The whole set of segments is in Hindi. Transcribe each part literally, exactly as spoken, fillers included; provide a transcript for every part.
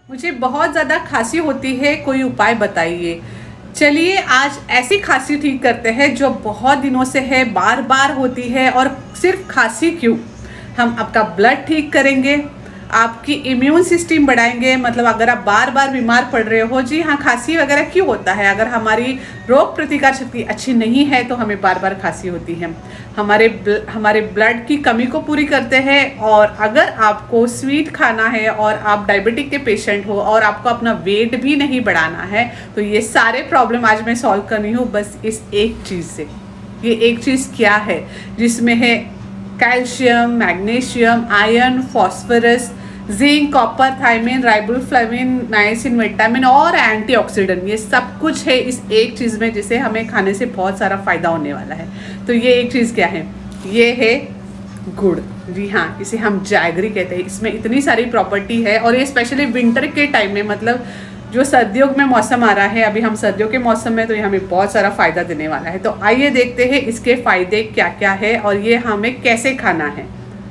मुझे बहुत ज़्यादा खांसी होती है, कोई उपाय बताइए। चलिए आज ऐसी खांसी ठीक करते हैं जो बहुत दिनों से है, बार बार होती है। और सिर्फ खांसी क्यों, हम आपका ब्लड ठीक करेंगे, आपकी इम्यून सिस्टम बढ़ाएंगे। मतलब अगर आप बार बार बीमार पड़ रहे हो, जी हाँ, खांसी वगैरह क्यों होता है? अगर हमारी रोग प्रतिकार शक्ति अच्छी नहीं है तो हमें बार बार खांसी होती है। हमारे ब्ल, हमारे ब्लड की कमी को पूरी करते हैं। और अगर आपको स्वीट खाना है और आप डायबिटिक के पेशेंट हो और आपको अपना वेट भी नहीं बढ़ाना है, तो ये सारे प्रॉब्लम आज मैं सॉल्व करनी हूँ बस इस एक चीज़ से। ये एक चीज़ क्या है? जिसमें है calcium, magnesium, iron, phosphorus, zinc, copper, thiamine, riboflavin, niacin, vitamin और एंटीऑक्सीडेंट। ये सब कुछ है इस एक चीज़ में, जिसे हमें खाने से बहुत सारा फ़ायदा होने वाला है। तो ये एक चीज़ क्या है? ये है गुड़। जी हाँ, इसे हम जैगरी कहते हैं। इसमें इतनी सारी प्रॉपर्टी है और ये स्पेशली विंटर के टाइम में, मतलब जो सर्दियों में मौसम आ रहा है, अभी हम सर्दियों के मौसम में, तो ये हमें बहुत सारा फ़ायदा देने वाला है। तो आइए देखते हैं इसके फ़ायदे क्या क्या है और ये हमें कैसे खाना है।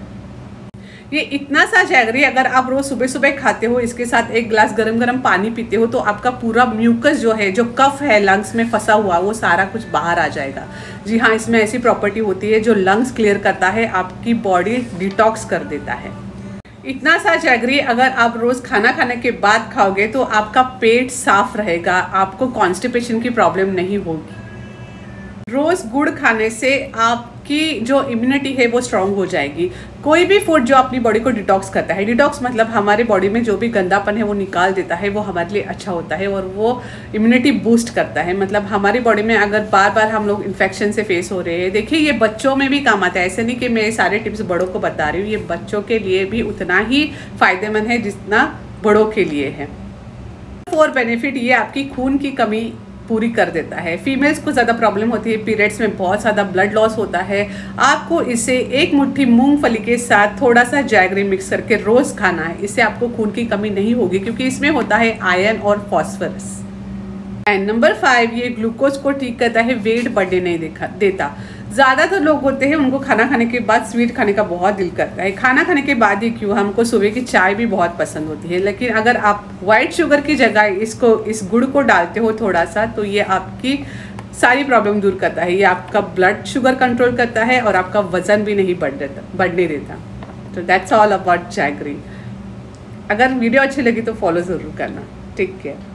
ये इतना सा जैगरी अगर आप रोज़ सुबह सुबह खाते हो, इसके साथ एक गिलास गरम गरम पानी पीते हो, तो आपका पूरा म्यूकस जो है, जो कफ है लंग्स में फंसा हुआ, वो सारा कुछ बाहर आ जाएगा। जी हाँ, इसमें ऐसी प्रॉपर्टी होती है जो लंग्स क्लियर करता है, आपकी बॉडी डिटॉक्स कर देता है। इतना सा जैगरी अगर आप रोज़ खाना खाने के बाद खाओगे तो आपका पेट साफ रहेगा, आपको कॉन्स्टिपेशन की प्रॉब्लम नहीं होगी। रोज़ गुड़ खाने से आपकी जो इम्यूनिटी है वो स्ट्रांग हो जाएगी। कोई भी फूड जो अपनी बॉडी को डिटॉक्स करता है, डिटॉक्स मतलब हमारे बॉडी में जो भी गंदापन है वो निकाल देता है, वो हमारे लिए अच्छा होता है और वो इम्यूनिटी बूस्ट करता है। मतलब हमारी बॉडी में अगर बार बार हम लोग इन्फेक्शन से फेस हो रहे हैं, देखिए ये बच्चों में भी काम आता है। ऐसे नहीं कि मैं सारे टिप्स बड़ों को बता रही हूँ, ये बच्चों के लिए भी उतना ही फायदेमंद है जितना बड़ों के लिए है। फोर बेनिफिट, ये आपकी खून की कमी पूरी कर देता है। फीमेल्स को ज़्यादा प्रॉब्लम होती है, पीरियड्स में बहुत ज़्यादा ब्लड लॉस होता है। आपको इसे एक मुट्ठी मूंगफली के साथ थोड़ा सा जैगरी मिक्स करके रोज़ खाना है। इससे आपको खून की कमी नहीं होगी क्योंकि इसमें होता है आयरन और फॉस्फोरस। एंड नंबर फाइव, ये ग्लूकोज को ठीक करता है, वेट बढ़ने नहीं देखा देता। ज़्यादातर लोग होते हैं उनको खाना खाने के बाद स्वीट खाने का बहुत दिल करता है। खाना खाने के बाद ही क्यों, हमको सुबह की चाय भी बहुत पसंद होती है। लेकिन अगर आप वाइट शुगर की जगह इसको इस गुड़ को डालते हो थोड़ा सा, तो ये आपकी सारी प्रॉब्लम दूर करता है। ये आपका ब्लड शुगर कंट्रोल करता है और आपका वज़न भी नहीं बढ़ देता बढ़ने देता। तो दैट्स ऑल अबाउट जैगरी। अगर वीडियो अच्छी लगी तो फॉलो ज़रूर करना। Take care.